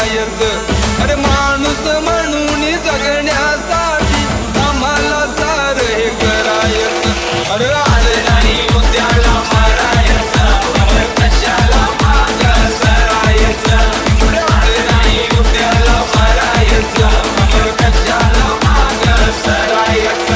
करायचं अरे माणूस म्हणून जगण्यासाठी आम्हाला सारं हे करायचं अरे आलं नाही उद्याला मारायचं अरे कशाला मागं सरायचं अरे आलं नाही उद्याला मारायचं अरे कशाला मागं सरायचं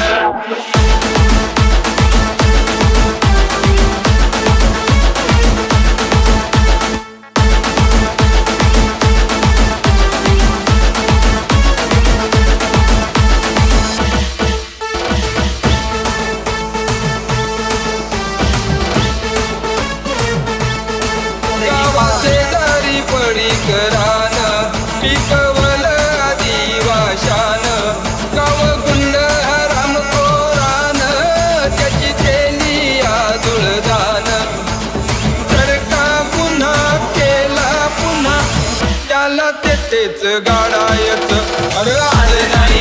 शेजारी पडीकरान पिकवलं आदिवाशान गाव गुंड हरामखोरान त्याची केली आदुळदान जर का गुन्हा केला पुन्हा त्याला तेच गाडायचं अरे आलं नाही